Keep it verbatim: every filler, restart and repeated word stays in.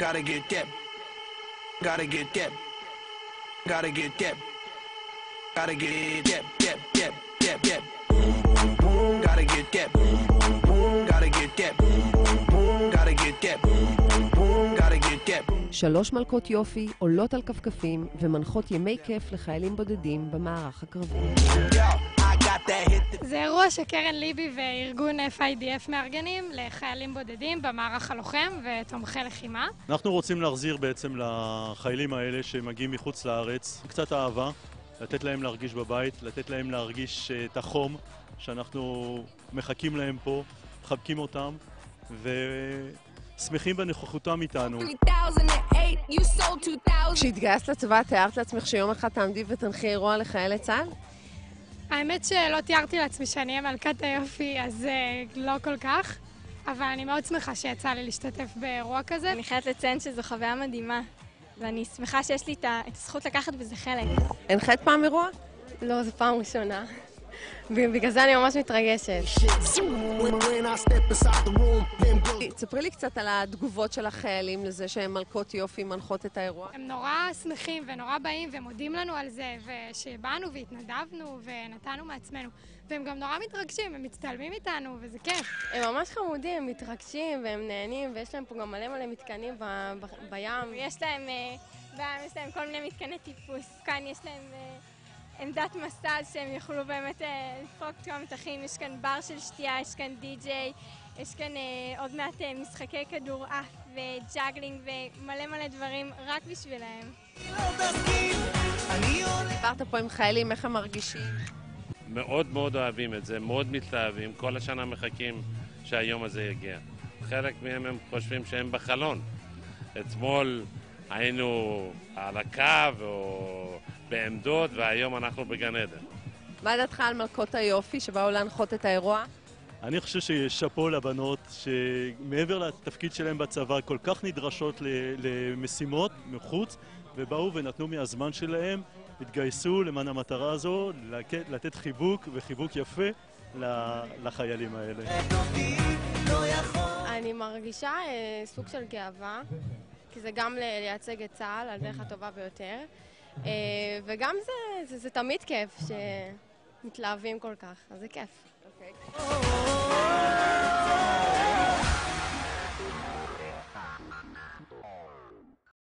Gotta get that. Gotta get that. Gotta get that. Gotta get that. That. That. That. That. Gotta get that. Gotta get that. Gotta get that. Gotta get that. שלוש מלכות יופי עולות על כפכפים ומנחות ימי כיף לחיילים בודדים במערך הקרבי. זה אירוע שקרן ליבי וארגון אף איי די אף מארגנים לחיילים בודדים במערך הלוחם ותומכי לחימה. אנחנו רוצים להחזיר בעצם לחיילים האלה שמגיעים מחוץ לארץ קצת אהבה, לתת להם להרגיש בבית, לתת להם להרגיש את החום שאנחנו מחכים להם פה, מחבקים אותם ושמחים בנוכחותם איתנו. כשהתגייסת לצבא, תיארת לעצמך שיום אחד תעמדי ותנחי אירוע לחיילי צה"ל? האמת שלא תיארתי לעצמי שאני אהיה מלכת היופי, אז uh, לא כל כך, אבל אני מאוד שמחה שיצא לי להשתתף באירוע כזה. אני חייבת לציין שזו חוויה מדהימה, ואני שמחה שיש לי את הזכות לקחת בזה חלק. הנחית פעם אירוע? לא, זו פעם ראשונה. בגלל זה אני ממש מתרגשת. תספרי לי קצת על התגובות של החיילים לזה שהם מלכות יופי מנחות את האירוע. הם נורא שמחים ונורא באים ומודים לנו על זה, ושבאנו והתנדבנו ונתנו מעצמנו. והם גם נורא מתרגשים, הם מצטלמים איתנו וזה כיף. הם ממש חמודים, הם מתרגשים והם נהנים, ויש להם פה גם מלא מלא מתקנים בים. יש להם, יש להם כל מיני מתקני טיפוס. כאן יש להם עמדת מסל שהם יוכלו באמת לפרוק כמה מתחים. יש כאן בר של שתייה, יש כאן די-ג'יי, יש כאן עוד מעט משחקי כדורעף וג'אגלינג ומלא מלא דברים רק בשבילהם. דיברת פה עם חיילים, איך הם מרגישים? מאוד מאוד אוהבים את זה, מאוד מתלהבים, כל השנה מחכים שהיום הזה יגיע. חלק מהם הם חושבים שהם בחלון. אתמול היינו על הקו או בעמדות והיום אנחנו בגן עדן. מה דעתך על מלכות היופי שבאו להנחות את האירוע? אני חושב ששאפו לבנות שמעבר לתפקיד שלהם בצבא כל כך נדרשות למשימות מחוץ ובאו ונתנו מהזמן שלהם, התגייסו למען המטרה הזו, לתת חיבוק וחיבוק יפה לחיילים האלה. אני מרגישה סוג של גאווה, כי זה גם לייצג את צה"ל על דרך הטובה ביותר, וגם זה, זה, זה תמיד כיף שמתלהבים כל כך, אז זה כיף. Okay.